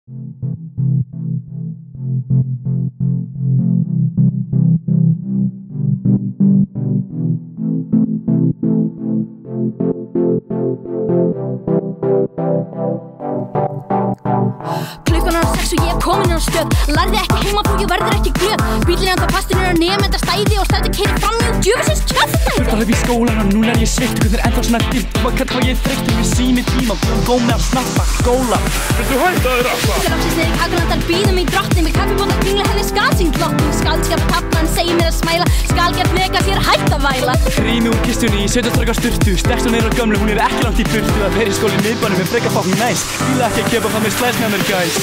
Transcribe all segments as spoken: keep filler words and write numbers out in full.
Klukkan er á sex og ég er komin inn á stöð. Lærði ekki heima frú, ég verður ekki glöð. Bíllinn enda fastur er á nemenda stæði og stæði keiri fram í og djöfisins kjafta. Þurft að hlaupa í skólan og núna er ég sveitt. Hvernig er ennþá svona dimmt? Maður kann hvað ég er þreyttur við sími tíma. Búin góð með að snappa skóla. Viltu hætta þér að það? Þegar áksins niður í Kagrandal býðum í drottni. Við kaffibóta kringla henni skal sín glottni. Skaldskap tappan segir mér að smæla. Skal gert mega sér hætt að væla. Grími úr kistunni í sautján sturtu. Sterkt og niður á gömlu, hún er ekki langt í burtu. Að vera í skóla í miðbænum er frekar fucking nice. Fíla ekki að gefa það með slæs með mér, guys.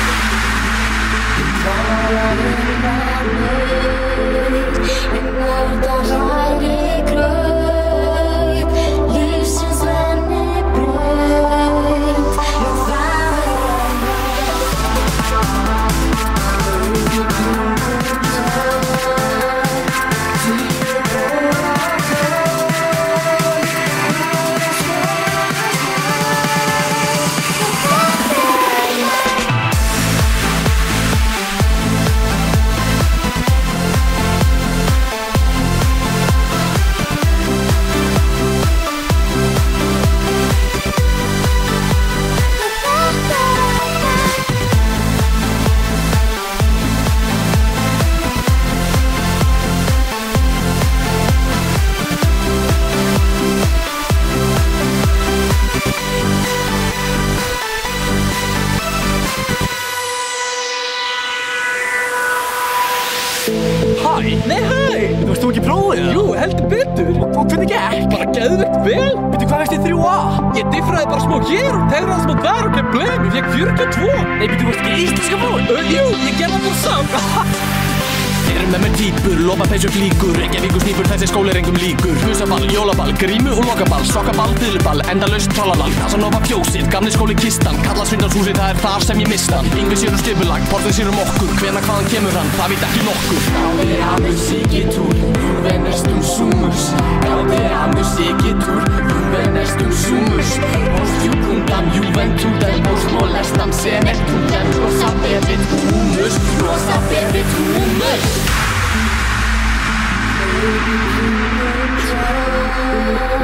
Hæ? Nei, hæ! Þú varst þú ekki prófið það? Jú, heldur betur. Og hvernig gekk? Bara geðveikt vel. Veitu hvað veist þið þrjú A? Ég diffraði bara smá hér og tegði það smá þar og kepp blem. Ég fekk fjörutíu og tvö. Nei, veitu, þú varst ekki íslenska prófið? Uh, jú, ég gerði það bara samt. Þeir eru með mér típur, lopapeysu flíkur, Reykjavíkur snýpur, þessi skóli er engum líkur. Husaball, jólaball, grímu og lokaball, sokkaball, fiðluball, endalaust trallalall. Casanova fjósið, gamli skóli kistan, Karlasvindalshúsið, það er þar sem ég mistan. Yngvi sér um skipulag, portið sér um okkur, hvenær hvaðan kemur hann, það veit ekki nokkur. Gáði að musikitúr, juvenestum sumus. Gáði að musikitúr, juvenestum sumus. Postjúkundam, juventúdem, postmolestam, senetúdem, rosa bebit humus, rosa bebit humus.